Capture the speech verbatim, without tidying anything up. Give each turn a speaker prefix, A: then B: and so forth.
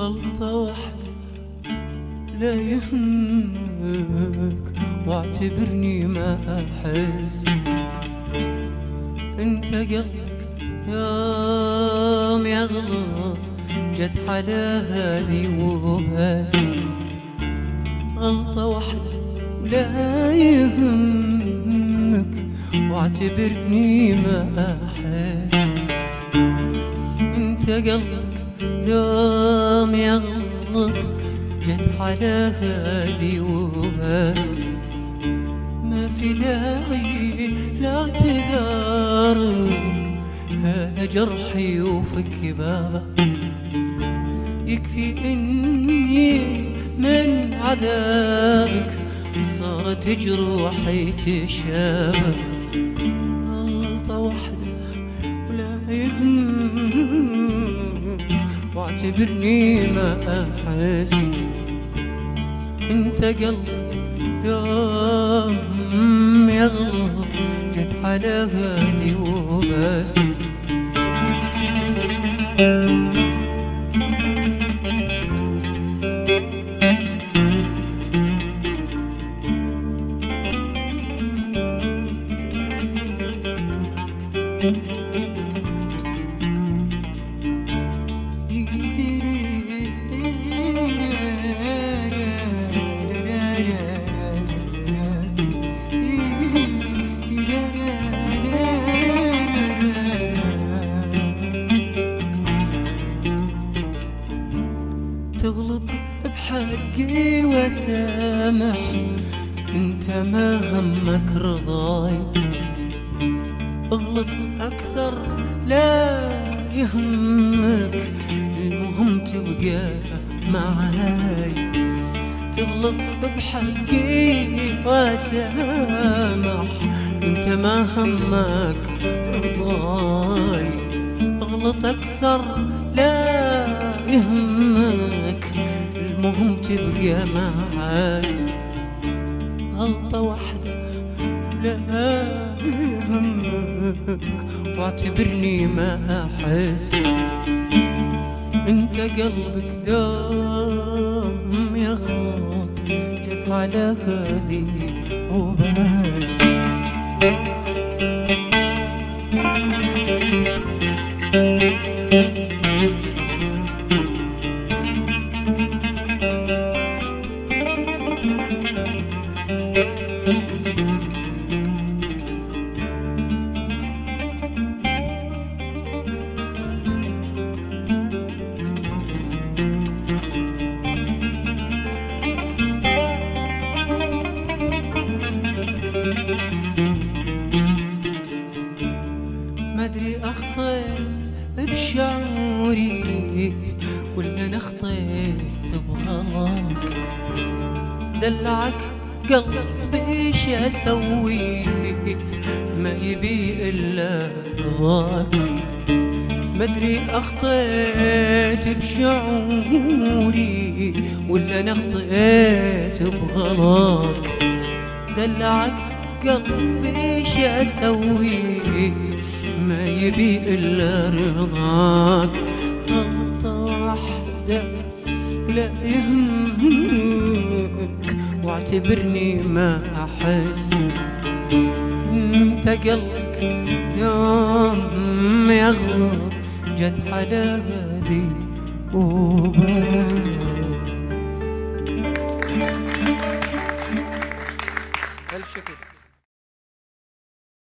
A: غلطة واحدة لا يهمك واعتبرني ما أحس. انت قلبك يوم يغلط جت على هذي وبس. غلطة واحدة ولا يهمك واعتبرني ما أحس. انت قلبك يوم يغلط جت على هادي وبس. ما في داعي لاعتذارك، هذا جرحي وفك بابه. يكفي اني من عذابك صارت جروحي تشابه. غلطة واحدة ولا يهمك واعتبرني ما أحس. انت قلبك دوم يغلط جت على هادي وبس. تغلط بحقي وسامح، انت ما همك رضاي. اغلط اكثر لا يهمك، المهم تبقى معاي. تغلط بحقي وسامح، انت ما همك رضاي. اغلط اكثر لا يهمك، المهم تبقى معاي. غلطة واحدة لا يهمك واعتبرني ما أحس. انت قلبك دوم يغلط جت على هذي وبس. مدري أخطيت بشعوري ولا أنا خطيت بغلط. دلعك قلبي ايش أسوي، ما يبي إلا رضاك. مدري أخطيت بشعوري ولا أنا خطيت بغلط. دلعك قلبي ايش أسوي، ما يبي إلا رضاك. غلطة واحدة لا يهمك واعتبرني ما أحس. انت قلبك يوم يغلط جت على هذي وبس. ألف شكر.